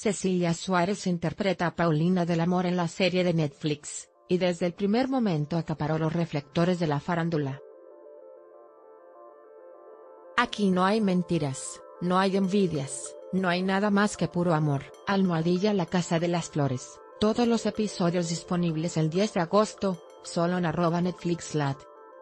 Cecilia Suárez interpreta a Paulina del Amor en la serie de Netflix, y desde el primer momento acaparó los reflectores de la farándula. Aquí no hay mentiras, no hay envidias, no hay nada más que puro amor. Almohadilla La Casa de las Flores, todos los episodios disponibles el 10 de agosto, solo en @netflixlat.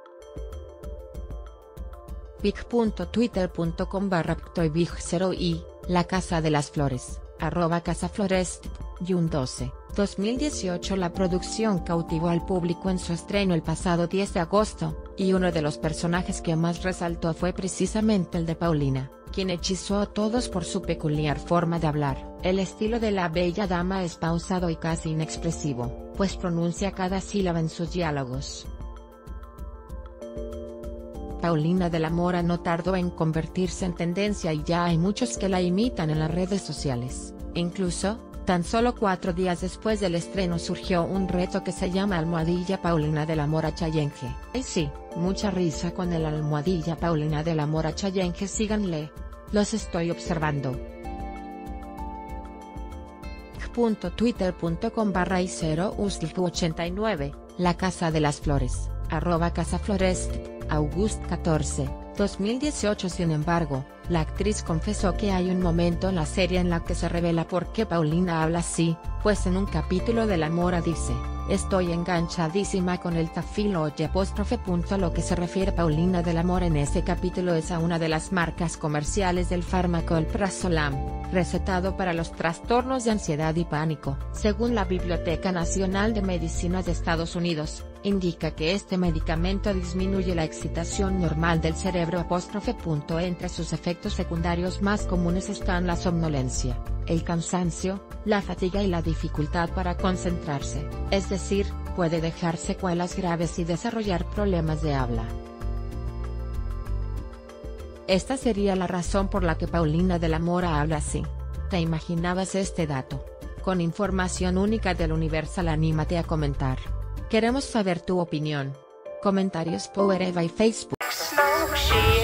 pic.twitter.com/ptoybig0i, La Casa de las Flores, @casaflorest, June 12, 2018. La producción cautivó al público en su estreno el pasado 10 de agosto, y uno de los personajes que más resaltó fue precisamente el de Paulina, quien hechizó a todos por su peculiar forma de hablar. El estilo de la bella dama es pausado y casi inexpresivo, pues pronuncia cada sílaba en sus diálogos. Paulina de la Mora no tardó en convertirse en tendencia y ya hay muchos que la imitan en las redes sociales. Incluso, tan solo 4 días después del estreno surgió un reto que se llama Almohadilla Paulina de la Mora Challenge. Y sí, mucha risa con el Almohadilla Paulina de la Mora Challenge. Síganle. Los estoy observando. .twitter.com/i0ustlq89, La Casa de las Flores, @casaflorest, August 14, 2018. Sin embargo, la actriz confesó que hay un momento en la serie en la que se revela por qué Paulina habla así, pues en un capítulo de La Mora dice: "Estoy enganchadísima con el tafilo y apóstrofe". A lo que se refiere Paulina del Amor en ese capítulo es a una de las marcas comerciales del fármaco Alprazolam, recetado para los trastornos de ansiedad y pánico. Según la Biblioteca Nacional de Medicina de Estados Unidos, indica que este medicamento disminuye la excitación normal del cerebro. Entre sus efectos secundarios más comunes están la somnolencia, el cansancio, la fatiga y la dificultad para concentrarse, es decir, puede dejar secuelas graves y desarrollar problemas de habla. Esta sería la razón por la que Paulina de la Mora habla así. ¿Te imaginabas este dato? Con información única del Universal, anímate a comentar. Queremos saber tu opinión. Comentarios por Eva y Facebook.